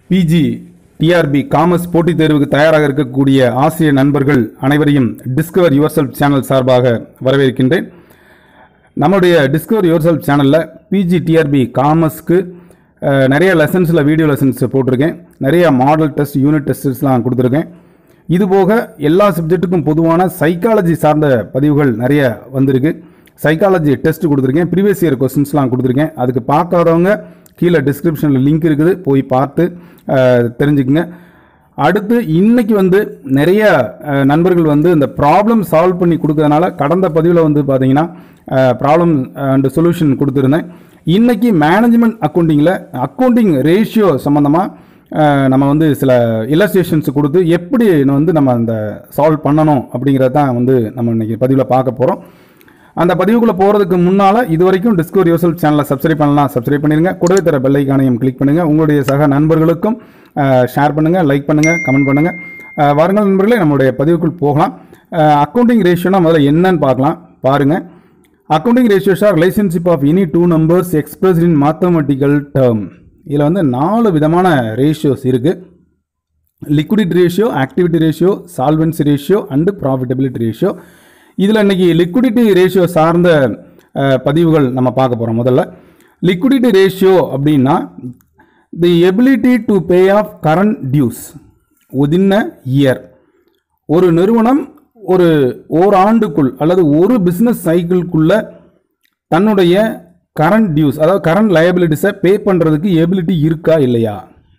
PG TRP commerce போட்டித் தேர்வுக்கு தயாராக இருக்கக்கூடிய ஆசிரியர் நண்பர்கள் அனைவரையும் டிஸ்கவர் யுவர் செல்ஃப் சேனல் சார்பாக வரவேற்கின்றேன். நம்முடைய டிஸ்கவர் யுவர் செல்ஃப் சேனலில் பிஜி டிஆர்பி காமர்ஸ்க்கு நிறைய லெசன்ஸில் வீடியோ லெசன்ஸ் போட்டிருக்கேன். நிறைய மாடல் டெஸ்ட், யூனிட் டெஸ்ட்ஸ்லாம் கொடுத்துருக்கேன். இதுபோக எல்லா சப்ஜெக்ட்டுக்கும் பொதுவான சைக்காலஜி சார்ந்த பதிவுகள் நிறைய வந்திருக்கு. சைக்காலஜி டெஸ்ட் கொடுத்துருக்கேன், ப்ரீவியஸ் இயர் கொஸ்டின்ஸ்லாம் கொடுத்துருக்கேன். அதுக்கு பார்க்காதவங்க கீழே டிஸ்கிரிப்ஷனில் லிங்க் இருக்குது, போய் பார்த்து தெரிஞ்சுக்குங்க. அடுத்து இன்னைக்கு நிறைய நண்பர்கள் இந்த ப்ராப்ளம் சால்வ் பண்ணி கொடுக்கறதுனால கடந்த பதிவில் பார்த்தீங்கன்னா ப்ராப்ளம் அண்ட் சொல்யூஷன் கொடுத்துருந்தேன். இன்னைக்கு மேனேஜ்மெண்ட் அக்கௌண்டிங் ரேஷியோ சம்மந்தமாக நம்ம சில இல்லஸ்ட்ரேஷன்ஸ் கொடுத்து எப்படி நம்ம அந்த சால்வ் பண்ணணும் அப்படிங்கிறத தான் நம்ம இன்னைக்கு பதிவில் பார்க்க போகிறோம். அந்த பதிவுக்குள்ளே போகிறதுக்கு முன்னால் இது வரைக்கும் டிஸ்கவர் யுவர் செல்ஃப் சேனலை சப்ஸ்கிரைப் பண்ணலாம், சப்ஸ்கிரைப் பண்ணிடுங்க. கூடவே தர பெல் ஐகானையும் கிளிக் பண்ணுங்கள். உங்களுடைய சக நண்பர்களுக்கும் ஷேர் பண்ணுங்கள், லைக் பண்ணுங்கள், கமெண்ட் பண்ணுங்கள். வாருங்கள் நண்பர்களே, நம்மளுடைய பதிவுக்குள் போகலாம். அக்கௌண்டிங் ரேஷியோனா முதல்ல என்னன்னு பார்க்கலாம். பாருங்கள், accounting ratios are relationship of any two numbers expressed in mathematical term. இதில் 4 விதமான ரேஷியோஸ் இருக்குது. Liquidity ratio, activity ratio, solvency ratio and profitability ratio. இதில் இன்றைக்கி லிக்விடிட்டி ரேஷியோ சார்ந்த பதிவுகள் நம்ம பார்க்க போகிறோம். முதல்ல லிக்விடிட்டி ரேஷியோ அப்படின்னா the ability to pay of current dues within a year. ஒரு நிறுவனம் ஒரு ஓராண்டுக்குள் அல்லது ஒரு பிஸ்னஸ் சைக்கிள்குள்ள தன்னுடைய கரண்ட் டியூஸ், அதாவது கரண்ட் லயபிலிட்டிஸை பே பண்ணுறதுக்கு எபிலிட்டி இருக்கா இல்லையா.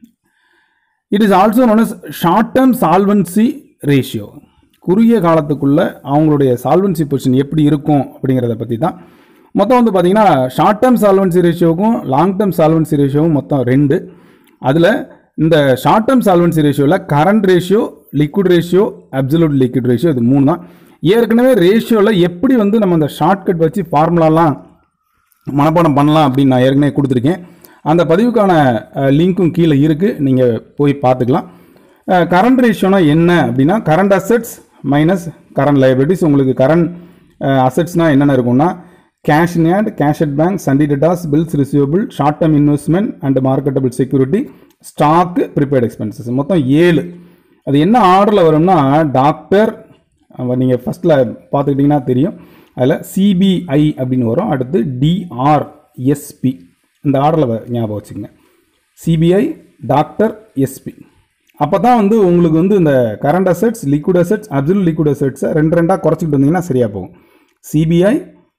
It is also known as short term solvency ratio. குறுகிய காலத்துக்குள்ள அவங்களுடைய சால்வன்சி பொசிஷன் எப்படி இருக்கும் அப்படிங்கிறத பற்றி தான். மொத்தம் பார்த்தீங்கன்னா ஷார்ட் டேர்ம் சால்வன்சி ரேஷியோவுக்கும் லாங் டேர்ம் சால்வன்சி ரேஷியோவும் மொத்தம் 2. அதில் இந்த ஷார்ட் டேர்ம் சால்வன்சி ரேஷியோவில் current ratio, liquid ratio, absolute liquid ratio, இது 3 தான். ஏற்கனவே ரேஷியோவில் எப்படி நம்ம அந்த ஷார்ட்கட் வச்சு ஃபார்முலாலாம் மனப்பாடம் பண்ணலாம் அப்படின்னு நான் ஏற்கனவே கொடுத்துருக்கேன். அந்த பதிவுக்கான லிங்க்கும் கீழே இருக்குது, நீங்கள் போய் பார்த்துக்கலாம். கரண்ட் ரேஷியோனா என்ன அப்படின்னா current assets minus current liabilities. உங்களுக்கு கரண்ட் அசெட்ஸ்னால் என்னென்ன இருக்கும்னா cash in hand, cash at bank, sundry debtors, bills receivable, short term investment and marketable security, stock, prepared expenses. மொத்தம் 7. அது என்ன ஆர்டரில் வரும்னா டாக்டர், நீங்கள் ஃபஸ்ட்டில் பார்த்துக்கிட்டிங்கன்னா தெரியும், அதில் சிபிஐ அப்படின்னு வரும். அடுத்து டிஆர்எஸ்பி, இந்த ஆர்டரில் ஞாபகம் வச்சுக்கோங்க. CBI, doctor, SP. அப்போ தான் உங்களுக்கு இந்த current assets, liquid assets, absolute liquid அசெட்ஸை 2 குறைச்சிக்கிட்டு வந்தீங்கன்னா சரியாக போகும். சிபிஐ,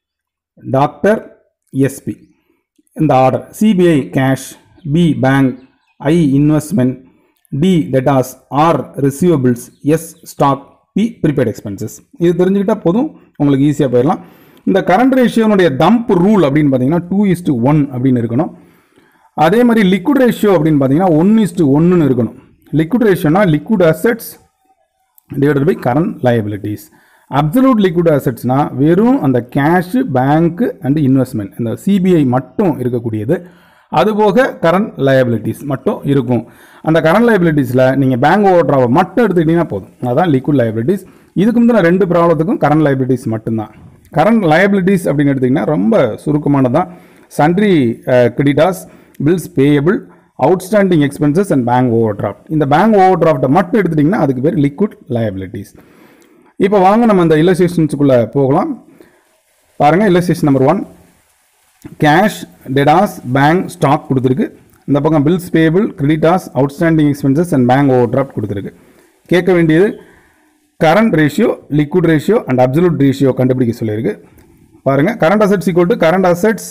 டாக்டர், எஸ்பி, இந்த order. CBI cash, B bank, I investment, D debtors, R receivables, S stock, P prepaid expenses. இது தெரிஞ்சுக்கிட்டால் போதும், உங்களுக்கு ஈஸியாக போயிடலாம். இந்த கரண்ட் ரேஷியோனுடைய தம்ப் ரூல் அப்படின்னு பார்த்தீங்கன்னா 2:1 அப்படின்னு இருக்கணும். அதே மாதிரி லிக்விட் ரேஷியோ அப்படின்னு பார்த்தீங்கன்னா 1:1 இருக்கணும். லிக்விட் ரேஷியோனா liquid assets divided by current liabilities. Absolute liquid அசெட்ஸ்னா வெறும் அந்த கேஷ், பேங்க் அண்ட் இன்வெஸ்ட்மெண்ட், இந்த சிபிஐ மட்டும் இருக்கக்கூடியது. அதுபோக கரண்ட் லயபிலிட்டிஸ் மட்டும் இருக்கும். அந்த கரண்ட் லயபிலிட்டிஸில் நீங்கள் பேங்க் ஓவர் டிராவை மட்டும் எடுத்துக்கிட்டிங்கன்னா போதும், அதுதான் லிக்விட் லயபிலிட்டிஸ். இதுக்கு முந்தின 2 ப்ராப்ளத்துக்கும் கரண்ட் லயபிலிட்டிஸ் மட்டும்தான். கரண்ட் லயபிலிட்டிஸ் அப்படின்னு எடுத்திங்கன்னா ரொம்ப சுருக்கமானதான். Sundry creditors, bills payable, outstanding expenses and bank overdraft. இந்த பேங்க் ஓவர் டிராஃப்ட்டை மட்டும் எடுத்துட்டிங்கன்னா அதுக்கு பேர் லிக்விட் லயபிலிட்டிஸ். இப்போ வாங்க நம்ம இந்த இல்லஸ்ட்ரேஷன்ஸுக்குள்ளே போகலாம். பாருங்கள், illustration number 1, cash, debtors, bank, stock கொடுத்துருக்கு. இந்த பக்கம் bills payable, creditors, outstanding expenses and bank overdraft கொடுத்துருக்கு. கேட்க வேண்டியது current ratio, liquid ratio and absolute ratio கண்டுபிடிக்க சொல்லியிருக்கு. பாருங்கள், current assets equal to current assets,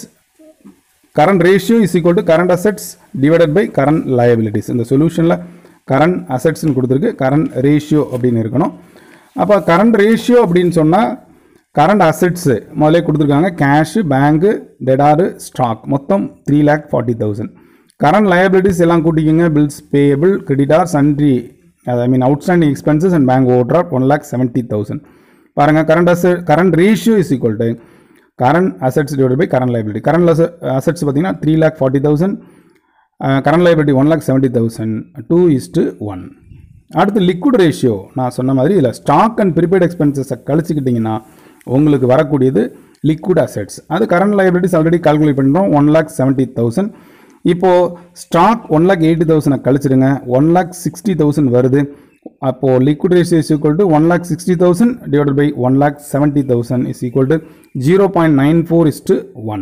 current ratio is equal to current assets divided by current liabilities. இந்த சொல்யூஷனில் current அசெட்ஸ்ன்னு கொடுத்துருக்கு, current ratio அப்படின்னு இருக்கணும். அப்போ கரண்ட் ரேஷியோ அப்படின்னு சொன்னால் கரண்ட் அசெட்ஸு முதலே கொடுத்துருக்காங்க, கேஷு, பேங்கு, டெட்டாரு, ஸ்டாக், மொத்தம் 3,40,000. கரண்ட் லயபிலிட்டிஸ் எல்லாம் கூட்டிக்கோங்க, bills payable, creditor, sundry, outstanding expenses and bank overdraft 1,70,000. பாருங்கள், current ratio is equal to current assets divided by current liability. Current assets பார்த்தீங்கன்னா 3,40,000, current liability 1,70,000, 2:1. அடுத்து liquid ratio, நான் சொன்ன மாதிரி இதில் ஸ்டாக் அண்ட் ப்ரீபெய்ட் எக்ஸ்பென்சஸை கழிச்சிக்கிட்டிங்கன்னா உங்களுக்கு வரக்கூடியது லிக்விட் அசெட்ஸ். அது கரண்ட் லயபிலிட்டிஸ் ஆல்ரெடி கால்குலேட் பண்ணுறோம், 1,70,000. இப்போது ஸ்டாக் 1,80,000 கழிச்சிடுங்க, 1,60,000 வருது. அப்போது liquid ratio is equal to 1,60,000 divided by 1,70,000 is equal to 0.94:1.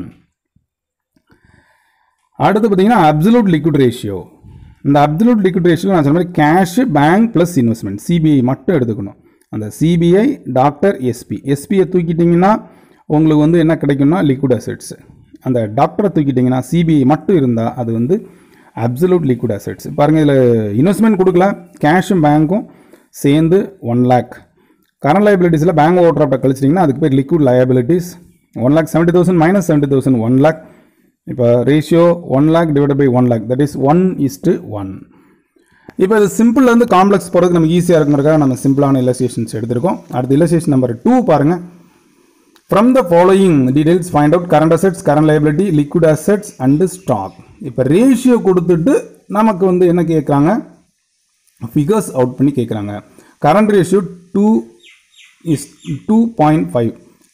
அடுத்து பார்த்தீங்கன்னா அப்சல்யூட் லிக்விட் ரேஷியோ. இந்த அப்சல்யூட் லிக்விட் ரேஷியோ நான் சொன்ன மாதிரி cash, bank plus investment, CBI மட்டும் எடுத்துக்கணும். அந்த சிபிஐ, டாக்டர், எஸ்பியை தூக்கிட்டிங்கன்னா உங்களுக்கு வந்து என்ன கிடைக்கும்னா லிக்விட் அசெட்ஸ். அந்த டாக்டரை தூக்கிட்டிங்கன்னா சிபிஐ மட்டும் இருந்தால் அது வந்து அப்சல்யூட் லிக்விட் அசெட்ஸ். பாருங்கள், இதில் இன்வெஸ்ட்மெண்ட் கொடுக்கல, கேஷும் பேங்க்கும் சேர்ந்து 1 lakh. கரண்ட் லயபிலிட்டிஸில் பேங்க் ஓவர் டிராஃப்ட்டை கழிச்சிட்டிங்கன்னா அதுக்கு பேர் லிக்விட் லயபிலிட்டிஸ். 1,70,000 minus 70,000 1 lakh. இப்போ ratio 1 lakh divided by 1 lakh, that is 1:1. இப்போ இது சிம்பிள்லேருந்து காம்ப்ளெக்ஸ் போகிறதுக்கு நமக்கு ஈஸியாக இருக்கிறதுக்காக நம்ம சிம்பிளான இல்லஸ்ட்ரேஷன்ஸ் எடுத்திருக்கோம். அடுத்து இல்லஸ்ட்ரேஷன் நம்பர் 2 பாருங்கள். From the following details find out current assets, current liability, liquid assets and stock. இப்போ ரேஷியோ கொடுத்துட்டு நமக்கு வந்து என்ன கேட்குறாங்க, ஃபிகர்ஸ் அவுட் பண்ணி கேட்குறாங்க. Current ratio 2.5.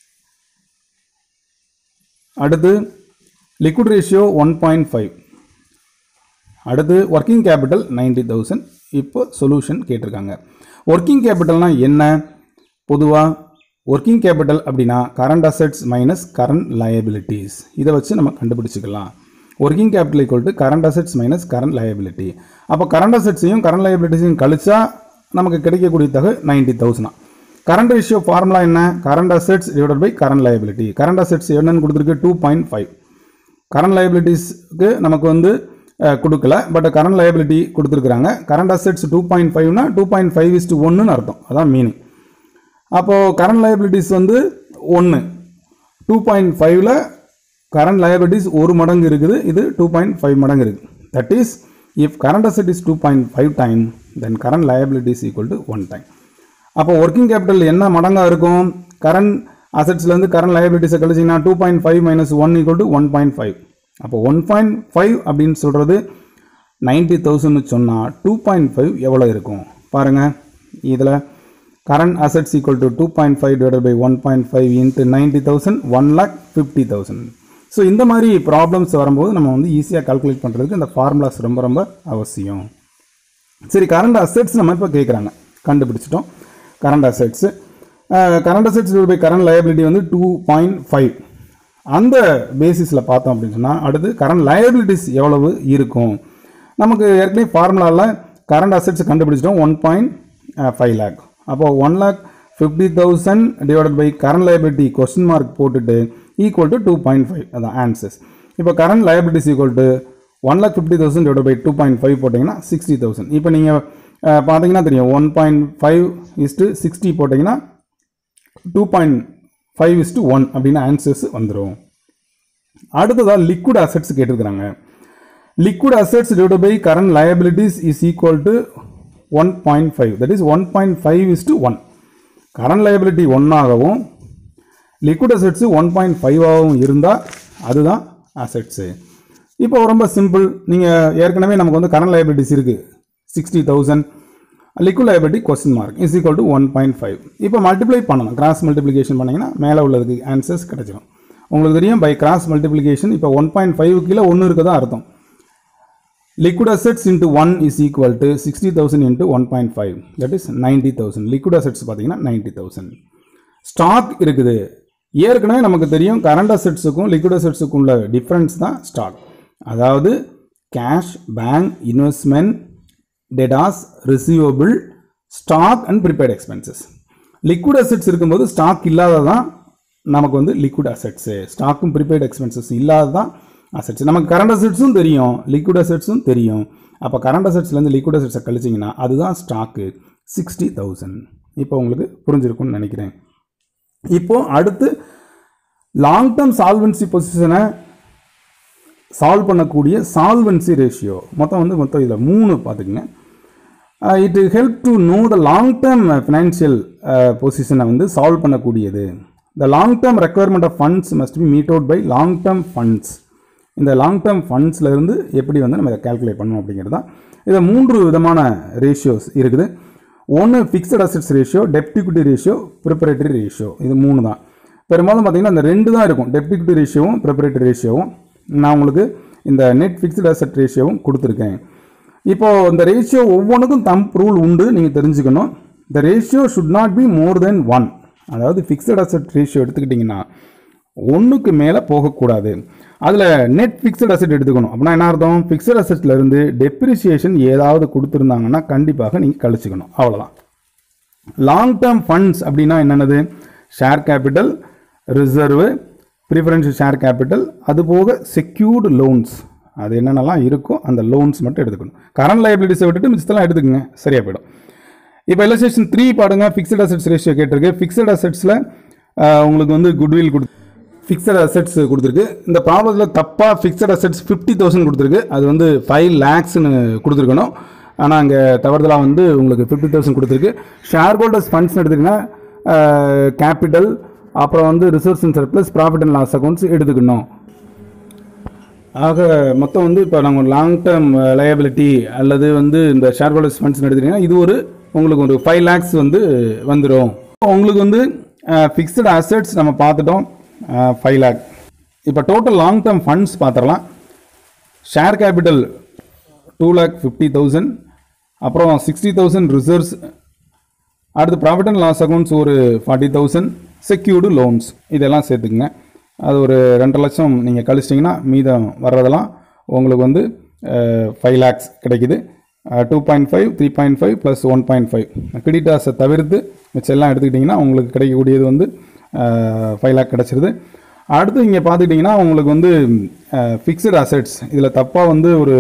அடுத்து லிக்விட் ரேஷியோ 1.5. அடுத்து ஒர்க்கிங் கேபிட்டல் 90,000. இப்போ சொல்யூஷன் கேட்டிருக்காங்க. ஒர்க்கிங் கேபிட்டல்னால் என்ன? பொதுவாக ஒர்க்கிங் கேபிட்டல் அப்படின்னா current assets minus current liabilities. இதை வச்சு நம்ம கண்டுபிடிச்சிக்கலாம். Working capital equal to current assets minus current liability. அப்போ கரண்ட் அசெட்ஸையும் கரண்ட் லயபிலிட்டிஸையும் கழிச்சா நமக்கு கிடைக்கக்கூடிய தொகை 90,000. கரண்ட் ரேஷியோ ஃபார்முலா என்ன? Current assets divided by current liability. Current assets என்னன்னு கொடுத்துருக்கு 2.5. கரண்ட் லயபிலிட்டிஸ்க்கு நமக்கு வந்து கொடுக்கல, பட் கரண்ட் லயபிலிட்டி கொடுத்துருக்குறாங்க. கரண்ட் அசெட்ஸ் 2.5னா 2.5:1 அர்த்தம், அதான் மீனிங். அப்போது கரண்ட் லயபிலிட்டிஸ் வந்து 1, 2.5ல் கரண்ட் லயபிலிட்டிஸ் 1 மடங்கு இருக்குது, இது 2.5 மடங்கு இருக்குது. That is if current asset is 2.5 time then current liability is equal to 1 time. அப்போ ஒர்க்கிங் கேபிட்டல் என்ன மடங்காக இருக்கும்? கரண்ட் அசெட்ஸ்லேருந்து கரண்ட் லயபிலிட்டிஸை கழிச்சிங்கன்னா 2.5 மைனஸ் 1 ஈக்குவல் டு 1.5. அப்போ 1.5 அப்படின்னு சொல்கிறது 90,000 சொன்னால் 2.5 எவ்வளோ இருக்கும் பாருங்கள். இதில் current assets equal to 2.5 divided by 1.5 into 90,000, 1,50,000. So இந்த மாதிரி ப்ராப்ளம்ஸ் வரும்போது நம்ம வந்து ஈஸியாக கால்குலேட் பண்ணுறதுக்கு இந்த ஃபார்முலாஸ் ரொம்ப ரொம்ப அவசியம். சரி, கரண்ட் அசெட்ஸ் நம்ம இப்போ கேட்குறாங்க, கண்டுபிடிச்சிட்டோம். Current assets divide by current liability வந்து 2.5. அந்த பேசிஸில் பார்த்தோம் அப்படின்னு சொன்னால் அடுத்து கரண்ட் லயபிலிட்டிஸ் எவ்வளவு இருக்கும்? நமக்கு ஏற்கனவே ஃபார்முலாவில் கரண்ட் அசெட்ஸ் கண்டுபிடிச்சிட்டோம் 1.5 lakh. அப்போ 1,50,000 divided by current liability question mark போட்டுட்டு ஈக்குவல் டு 2.5, அதான் ஆன்சர்ஸ். இப்போ current liabilities equal to 1,50,000 divide by 2.5 போட்டிங்கன்னா 60,000. இப்போ நீங்கள் பார்த்தீங்கன்னா தெரியும் 1.5:60 போட்டிங்கன்னா 2.5:1 அப்படின்னு ஆன்சர்ஸ் வந்துடும். அடுத்ததாக லிக்விட் அசெட்ஸ் கேட்டிருக்கிறாங்க. Liquid assets divide by current liabilities is equal to 1.5, that is 1.5:1. Current liability 1 ஆகவும் லிக்விட் அசெட்ஸு 1.5 ஆகவும் இருந்தால் அதுதான் அசெட்ஸு. இப்போ ரொம்ப சிம்பிள். நீங்கள் ஏற்கனவே நமக்கு வந்து கரண்ட் லயபிலிட்டிஸ் இருக்குது 60,000, liquid liability question mark is equal to 1.5. இப்போ மல்டிப்ளை பண்ணணும், கிராஸ் மல்டிப்ளிகேஷன் பண்ணிங்கன்னா மேலே உள்ளதுக்கு ஆன்சர்ஸ் கிடைச்சிடும். உங்களுக்கு தெரியும் பை கிராஸ் மல்டிப்ளிகேஷன் இப்போ 1.5 கீழே 1 இருக்குதான் அர்த்தம். Liquid assets into 1 is equal to 60,000 into 1.5, that is 90,000. Liquid assets பார்த்தீங்கன்னா 90,000. ஸ்டாக் இருக்குது. ஏற்கனவே நமக்கு தெரியும் கரண்ட் அசெட்ஸுக்கும் லிக்விட் அசெட்ஸுக்கும் உள்ள டிஃப்ரென்ஸ் தான் ஸ்டாக். அதாவது cash, bank, investment, debtors, receivable, stock and prepared expenses. Liquid assets இருக்கும்போது ஸ்டாக் இல்லாததான் நமக்கு வந்து லிக்விட் அசெட்ஸு. ஸ்டாக்கும் ப்ரிபேர்ட் எக்ஸ்பென்சஸ் இல்லாததான் அசெட்ஸ். நமக்கு கரண்ட் அசெட்ஸும் தெரியும், லிக்விட் அசெட்ஸும் தெரியும். அப்போ கரண்ட் அசெட்ஸ்லேருந்து லிக்விட் அசெட்ஸை கழிச்சிங்கன்னா அதுதான் ஸ்டாக்கு 60,000. இப்போ உங்களுக்கு புரிஞ்சிருக்கும்னு நினைக்கிறேன். இப்போது அடுத்து லாங் டேர்ம் சால்வன்சி பொசிஷனை சால்வ் பண்ணக்கூடிய சால்வன்சி ரேஷியோ மொத்தம் இதில் 3 பார்த்துக்குங்க. It help to know the long term financial பொசிஷனை வந்து சால்வ் பண்ணக்கூடியது. The long term requirement of funds must be meet out by long term funds. இந்த லாங் டேர்ம் ஃபண்ட்ஸ்லேருந்து எப்படி வந்து நம்ம இதை கேல்குலேட் பண்ணணும் அப்படிங்கிறது தான். இதில் 3 விதமான ரேஷியோஸ் இருக்குது. ஒன்று ஃபிக்ஸட் அசெட்ஸ் ரேஷியோ, டெப்ட் ஈக்விட்டி ரேஷியோ, ப்ரிப்பரேட்டரி ரேஷியோ. இது 3 தான். பெரும்பாலும் பார்த்தீங்கன்னா இந்த 2 தான் இருக்கும், டெப்ட் ஈக்விட்டி ரேஷியோவும் ப்ரிப்பரேட்டரி ரேஷியோவும். நான் உங்களுக்கு இந்த நெட் ஃபிக்ஸ்டு அசெட் ரேஷியோவும் கொடுத்துருக்கேன். இப்போது இந்த ரேஷியோ ஒவ்வொன்றுக்கும் தம்ப் ரூல் உண்டு, நீங்கள் தெரிஞ்சுக்கணும். The ratio should not be more than 1. அதாவது ஃபிக்ஸ்டு அசெட் ரேஷியோ எடுத்துக்கிட்டிங்கன்னா 1க்கு மேலே போகக்கூடாது. அதில் நெட் ஃபிக்ஸ்டு அசெட் எடுத்துக்கணும். அப்படின்னா என்ன அர்த்தம்? ஃபிக்ஸ்டு அசெட்லேருந்து டெப்ரிசியேஷன் ஏதாவது கொடுத்துருந்தாங்கன்னா கண்டிப்பாக நீங்கள் கழிச்சுக்கணும். அவ்வளோதான். லாங் டேர்ம் ஃபண்ட்ஸ் அப்படின்னா என்னென்னது? Share capital, reserve, preferential share capital, அதுபோக செக்யூர்டு லோன்ஸ். அது என்னென்னலாம் இருக்கோ அந்த லோன்ஸ் மட்டும் எடுத்துக்கணும். கரண்ட் லைபிலிட்டிஸை விட்டுட்டு மிச்சத்தெல்லாம் எடுத்துக்கங்க, சரியாக போயிடும். இப்போ இல்லஸ்ட்ரேஷன் 3 பாருங்க. ஃபிக்ஸ்டு அசெட்ஸ் ரேஷியோ கேட்டிருக்கு. ஃபிக்ஸ்டு அசெட்ஸில் உங்களுக்கு வந்து குட்வில் ஃபிக்ஸ்டு அசெட்ஸ் கொடுத்துருக்கு. இந்த ப்ராப்ளத்தில் தப்பாக ஃபிக்ஸ்டு அசெட்ஸ் 50,000 கொடுத்துருக்கு. அது வந்து 5 lakhsன்னு கொடுத்துருக்கணும். ஆனால் அங்கே தவறுதலாக வந்து உங்களுக்கு 50,000 கொடுத்துருக்கு. ஷேர் ஹோல்டர்ஸ் ஃபண்ட்ஸ்னு எடுத்துக்கிங்கன்னா கேபிட்டல், அப்புறம் வந்து reserves and surplus, profit and loss accounts எடுத்துக்கணும். ஆக மொத்தம் வந்து இப்போ நாங்கள் லாங் டேர்ம் லயபிலிட்டி அல்லது வந்து இந்த ஷேர் ஹோல்டர்ஸ் ஃபண்ட்ஸ்னு எடுத்துக்கிட்டிங்கன்னா இது உங்களுக்கு ஒரு 5 lakhs வந்து வந்துடும். உங்களுக்கு வந்து ஃபிக்ஸ்டு அசெட்ஸ் நம்ம பார்த்துட்டோம் 5 lakh. இப்போ டோட்டல் லாங் டேர்ம் ஃபண்ட்ஸ் பார்த்துடலாம். ஷேர் கேபிட்டல் 2,50,000, அப்புறம் 60,000 ரிசர்வ்ஸ், அடுத்து ப்ராஃபிட் அண்ட் லாஸ் அக்கௌண்ட்ஸ் ஒரு 40,000, செக்யூர்டு லோன்ஸ் இதெல்லாம் சேர்த்துக்குங்க. அது ஒரு 2 லட்சம் நீங்கள் கழிச்சிட்டிங்கன்னா மீதம் வர்றதெல்லாம் உங்களுக்கு வந்து 5 lakhs கிடைக்குது. 2.5, 3.5 + 1.5 கிரெடிட்டாஸை தவிர்த்து மிச்சம் எல்லாம் எடுத்துக்கிட்டிங்கன்னா உங்களுக்கு கிடைக்கக்கூடியது வந்து 5 lakh கிடச்சிருது. அடுத்து இங்கே பார்த்துக்கிட்டிங்கன்னா உங்களுக்கு வந்து ஃபிக்ஸ்டு அசெட்ஸ் இதில் தப்பாக வந்து ஒரு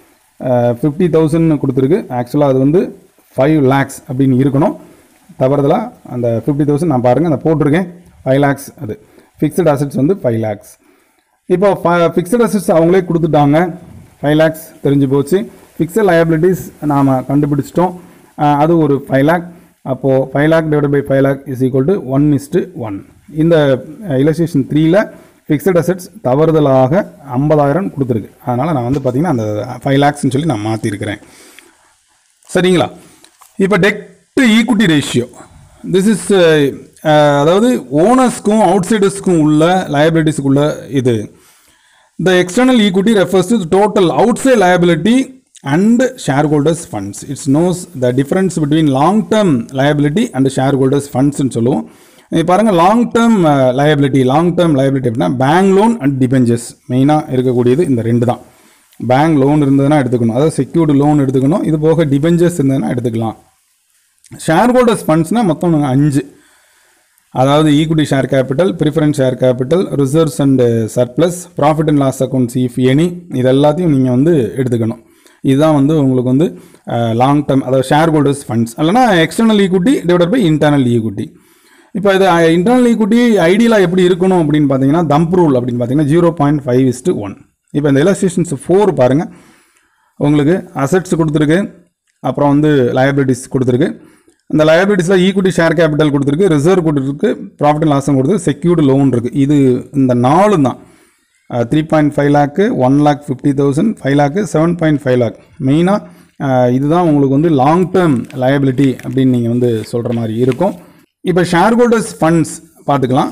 50,000 கொடுத்துருக்கு. ஆக்சுவலாக அது வந்து 5 lakhs அப்படின்னு இருக்கணும். தவறுதலாக அந்த 50,000 நான் பாருங்கள் அதை போட்டிருக்கேன். 5 lakhs அது ஃபிக்ஸ்டு அசெட்ஸ் வந்து 5 lakhs. இப்போ ஃபிக்ஸ்டு அசெட்ஸ் அவங்களே கொடுத்துட்டாங்க. 5 lakhs தெரிஞ்சு போச்சு. ஃபிக்ஸ்டு லயபிலிட்டிஸ் நாம் கண்டுபிடிச்சிட்டோம். அது ஒரு 5 lakh. அப்போது 5 lakh / 5 lakh = 1:1. இந்த இல்லஸ்ட்ரேஷன் 3ல் ஃபிக்ஸ்டு அசெட்ஸ் தவறுதலாக 50,000 கொடுத்துருக்கு. அதனால் நான் வந்து பார்த்திங்கன்னா அந்த 5 lakhsன்னு சொல்லி நான் மாற்றிருக்கிறேன். சரிங்களா? இப்போ debt to equity ratio this is அதாவது ஓனர்ஸ்க்கும் அவுட்சைடர்ஸ்க்கும் உள்ள லயபிலிட்டிஸ்க்குள்ள இது. The external equity refers to total outside liability and shareholders funds. It knows the difference between long term liability and shareholders funds ன்னு சொல்லுவோம். பாருங்க லாங் டேர்ம் லயபிலிட்டி அப்படின்னா பேங்க் லோன் அண்ட் டிபெஞ்சர்ஸ் மெயினாக இருக்கக்கூடியது இந்த 2 தான். பேங்க் லோன் இருந்ததுன்னா எடுத்துக்கணும், அதாவது செக்யூர்டு லோன் எடுத்துக்கணும். இது போக டிபெஞ்சர்ஸ் இருந்ததுன்னா எடுத்துக்கலாம். ஷேர் ஹோல்டர்ஸ் ஃபண்ட்ஸ்னால் மொத்தம் 5, அதாவது equity share capital, preference share capital, reserves and surplus, profit and loss accounts if any, இது எல்லாத்தையும் நீங்கள் வந்து எடுத்துக்கணும். இதுதான் வந்து உங்களுக்கு வந்து லாங் டேர்ம், அதாவது ஷேர் ஹோல்டர்ஸ் ஃபண்ட்ஸ். இல்லைனா எக்ஸ்டர்னல் ஈக்விட்டி / இன்டர்னல் ஈக்விட்டி. இப்போ இது இன்டர்னல் ஈக்விட்டி ஐடியலாக எப்படி இருக்கணும் அப்படின்னு பார்த்தீங்கன்னா தம்ப் ரூல் அப்படின்னு பார்த்தீங்கன்னா 0.5:1. இப்போ இந்த இல்லஸ்ட்ரேஷன்ஸ் 4 பாருங்கள். உங்களுக்கு அசெட்ஸ் கொடுத்துருக்கு, அப்புறம் வந்து லயபிலிட்டிஸ் கொடுத்துருக்கு. இந்த லயபிலிட்டிஸில் ஈக்விட்டி ஷேர் கேபிட்டல் கொடுத்துருக்கு, ரிசர்வ் கொடுத்துருக்கு, ப்ராஃபிட் அண்ட் லாஸும் கொடுத்துருக்கு, செக்யூர்டு லோன் இருக்குது. இது இந்த 4 தான். 3.5 lakh, 1,50,000, 5 lakh, 7.5 lakh. மெயினாக இதுதான் உங்களுக்கு வந்து லாங் டேர்ம் லயபிலிட்டி அப்படின்னு நீங்கள் வந்து சொல்கிற மாதிரி இருக்கும். இப்போ ஷேர் ஹோல்டர்ஸ் ஃபண்ட்ஸ் பார்த்துக்கலாம்.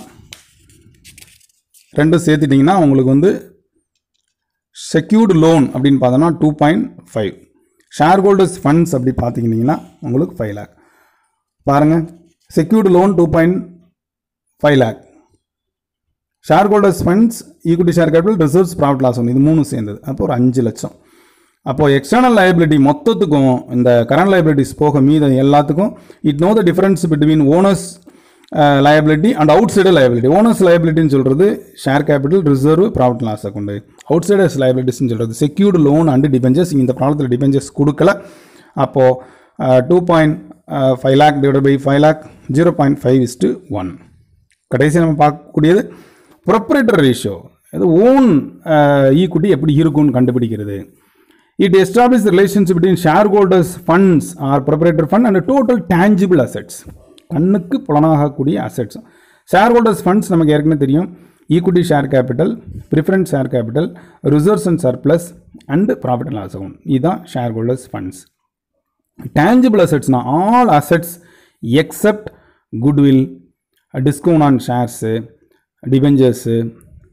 2 சேர்த்துட்டிங்கன்னா உங்களுக்கு வந்து செக்யூர்டு லோன் அப்படின்னு பார்த்தோன்னா 2.5, ஷேர் ஹோல்டர்ஸ் ஃபண்ட்ஸ் அப்படி பார்த்துக்கிட்டிங்கன்னா உங்களுக்கு 5 lakh. பாருங்கள், secured loan 2.5 lakh, share holders funds, equity share capital, reserves, profit loss இது 3 சேர்ந்தது. அப்போ ஒரு 5 லட்சம். அப்போது எக்ஸ்டர்னல் லயபிலிட்டி மொத்தத்துக்கும் இந்த கரண்ட் லயபிலிட்டிஸ் போக மீத எல்லாத்துக்கும் it know the difference between owners liability and outsider liability. Owners லயபிலிட்டின்னு சொல்கிறது share capital, reserve, profit loss account. Outsiders லயபிலிட்டிஸ்ன்னு சொல்கிறது செக்யூர்டு லோன் அண்ட் டிபெஞ்சர்ஸ். இந்த ப்ராப்ளத்தில் டிபெஞ்சர்ஸ் கொடுக்கல. அப்போது 2.5 lakh / 5 lakh 0.5:1. கடைசி நம்ம பார்க்கக்கூடியது ப்ரொப்ரைட்டர் ரேஷியோ. இது ஓன் ஈக்விட்டி எப்படி இருக்கும்னு கண்டுபிடிக்கிறது. It establish relationship between share holders funds or proprietor fund and total tangible assets. கண்ணுக்கு புலனாகக்கூடிய அசெட்ஸ். ஷேர் ஹோல்டர்ஸ் ஃபண்ட்ஸ் நமக்கு ஏற்கனவே தெரியும். Equity share capital, preference share capital, reserves and surplus and profit and loss account. இதுதான் share holders funds. Tangible அசெட்ஸ்னா all assets except goodwill, discount on shares, debentures,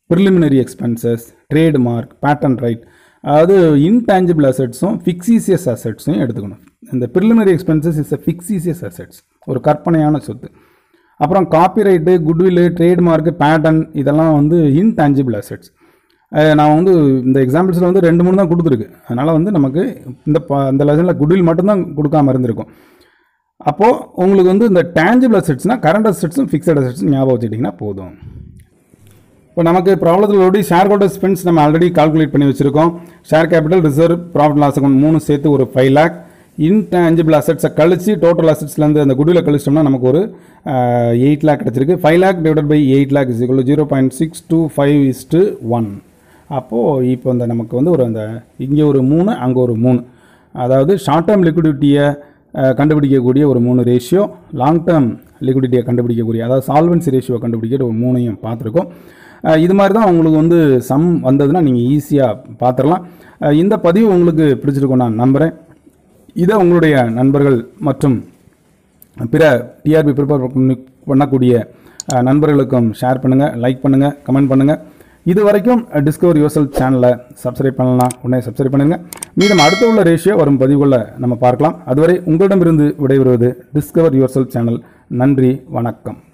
preliminary expenses, trademark, patent right, அதாவது intangible அசெட்ஸும் fictitious அசெட்ஸையும் எடுத்துக்கணும். இந்த preliminary expenses is a fictitious assets, ஒரு கற்பனையான சொத்து. அப்புறம் காப்பிரைட்டு, குட்வில்லு, ட்ரேட்மார்க்கு, பேட்டன் இதெல்லாம் வந்து இன்டான்ஜிபிள் அசெட்ஸ். நான் வந்து இந்த எக்ஸாம்பிள்ஸில் வந்து 2-3 தான் கொடுத்துருக்கு. அதனால் வந்து நமக்கு இந்த லெசனில் குட்வில் மட்டும்தான் கொடுக்காம இருந்திருக்கும். அப்போது உங்களுக்கு வந்து இந்த டேஞ்சிபிள் அசெட்ஸ்னால் கரண்ட் அசெட்ஸும் ஃபிக்ஸட் அசெட்ஸும் ஞாபகம் வச்சுட்டிங்கன்னா போதும். இப்போ நமக்கு ப்ராப்ளத்தில் ஓடி ஷேர் ஹோல்டர் ஸ்பென்ஸ் நம்ம ஆல்ரெடி கால்குலேட் பண்ணி வச்சுருக்கோம். Share capital, reserve, profit loss account 3 சேர்த்து ஒரு 5 lakh. இன்டான்ஜிபிள் அசெட்ஸை கழிச்சு டோட்டல் அசெட்ஸ்லேருந்து அந்த குட்வில்லை கழிச்சிட்டோம்னா நமக்கு ஒரு 8 lakh கிடச்சிருக்கு. 5 lakh divided by 8 lakh is equal 0.625:1. அப்போது இப்போ இந்த நமக்கு வந்து ஒரு அந்த இங்கே ஒரு 3 அங்கே ஒரு 3, அதாவது ஷார்ட் டேர்ம் லிக்விடிட்டியை கண்டுபிடிக்கக்கூடிய ஒரு 3 ரேஷியோ, லாங் டேர்ம் லிக்விடிட்டியை கண்டுபிடிக்கக்கூடிய அதாவது சால்வன்சி ரேஷியோவை கண்டுபிடிக்கிற ஒரு 3ஐயும் பார்த்துருக்கோம். இது மாதிரி தான் உங்களுக்கு வந்து சம் வந்ததுன்னா நீங்கள் ஈஸியாக பார்த்துடலாம். இந்த பதிவு உங்களுக்கு பிடிச்சிருக்கும் நான் நம்புகிறேன். இதை உங்களுடைய நண்பர்கள் மற்றும் பிற டிஆர்பி ப்ரிப்பேர் பண்ணக்கூடிய நண்பர்களுக்கும் ஷேர் பண்ணுங்கள், லைக் பண்ணுங்கள், கமெண்ட் பண்ணுங்கள். இது வரைக்கும் டிஸ்கவர் யுவர்செல்ஃப் சேனலை சப்ஸ்கிரைப் பண்ணலாம், உடனே சப்ஸ்கிரைப் பண்ணுங்க. மீதம் அடுத்த உள்ள ரேஷியோ வரும் பதிவுகளில் நம்ம பார்க்கலாம். அதுவரை உங்களிடமிருந்து விடைபெறுவது டிஸ்கவர் யுவர்செல்ஃப் சேனல். நன்றி, வணக்கம்.